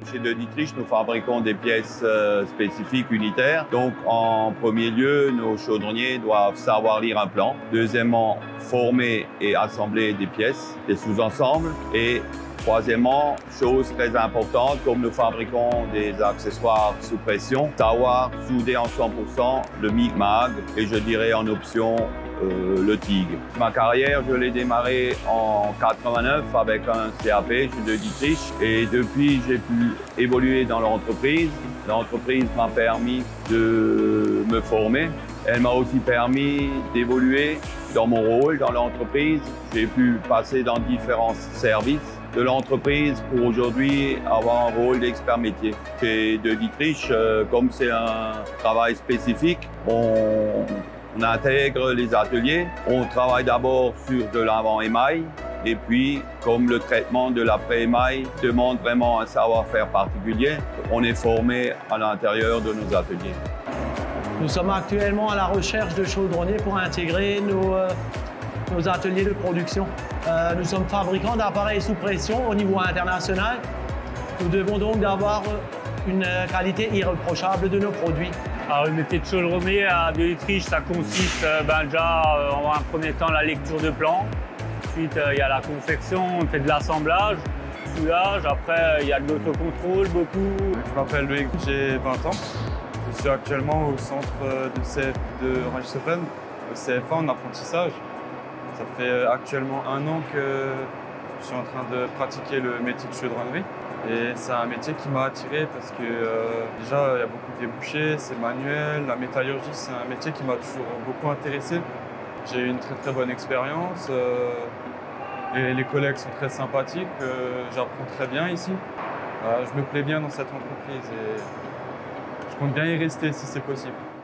Chez De Dietrich, nous fabriquons des pièces spécifiques unitaires. Donc, en premier lieu, nos chaudronniers doivent savoir lire un plan. Deuxièmement, former et assembler des pièces, des sous-ensembles. Et troisièmement, chose très importante, comme nous fabriquons des accessoires sous pression, savoir souder en 100% le MIG-MAG et je dirais en option le TIG. Ma carrière, je l'ai démarrée en 89 avec un CAP chez De Dietrich et depuis, j'ai pu évoluer dans l'entreprise. L'entreprise m'a permis de me former. Elle m'a aussi permis d'évoluer dans mon rôle dans l'entreprise. J'ai pu passer dans différents services de l'entreprise pour aujourd'hui avoir un rôle d'expert métier. Chez De Dietrich, comme c'est un travail spécifique, on intègre les ateliers. On travaille d'abord sur de l'avant-émail et puis, comme le traitement de l'après-émail demande vraiment un savoir-faire particulier, on est formé à l'intérieur de nos ateliers. Nous sommes actuellement à la recherche de chaudronniers pour intégrer nos ateliers de production. Nous sommes fabricants d'appareils sous pression au niveau international. Nous devons donc avoir une qualité irréprochable de nos produits. Alors, le métier de chaudronnier à De Dietrich, ça consiste déjà en un premier temps la lecture de plan. Ensuite, il y a la confection, on fait de l'assemblage, soudage. Après, il y a de l'autocontrôle, beaucoup. Je m'appelle Loïc, j'ai 20 ans. Je suis actuellement au centre de CF de Reichshofen, au CFA en apprentissage. Ça fait actuellement 1 an que je suis en train de pratiquer le métier de chaudronnerie. Et c'est un métier qui m'a attiré parce que déjà, il y a beaucoup de débouchés, c'est manuel. La métallurgie, c'est un métier qui m'a toujours beaucoup intéressé. J'ai eu une très bonne expérience. Les collègues sont très sympathiques. J'apprends très bien ici. Je me plais bien dans cette entreprise et je compte bien y rester si c'est possible.